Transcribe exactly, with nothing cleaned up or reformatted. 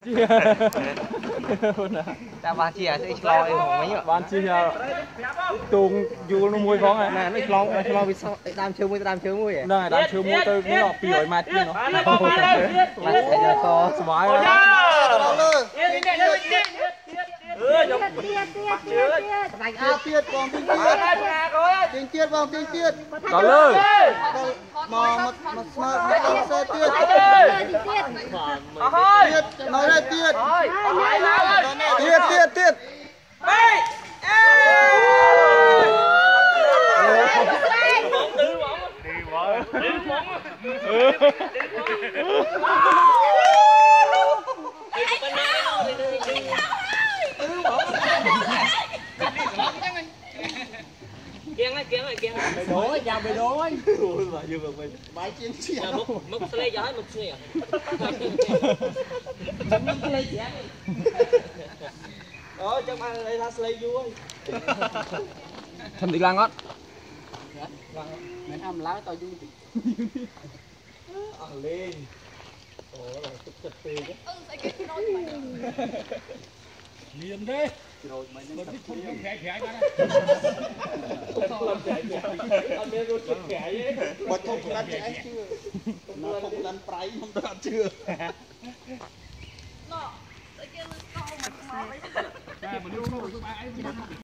ta ban chia sẽ lo em không mấy nhở ban chia tuồng dù nó mùi phóng này nè nó lo nó lo vì sao đam chơi mùi đam chơi mùi này đam chơi mùi tôi nó bị ổi mặt chứ nó mặt thấy là to smile ừ giống đánh ao tiết còn tinh tiết tinh tiết vòng tinh tiết có lư mò một một một một xe tiết tiết nói đây tiết tiết tiết tiết kiêng này kiêng này kiêng này đố chào về đố anh bài chiến sĩ múc múc slay cho hết múc slay à múc slay chén đó chắc ăn đây là slay vui thầm đi lang á mình ăn lá tao vui ăn lên ồ là tức tức tê chứ liền đấy rồi mày nó thích không khẽ khẽ ra làm chạy chạy anh biết rồi chụp khẽ ấy bật thông lan chạy chưa thông lan trái không đoạn chưa nó cái kia nó to mà mà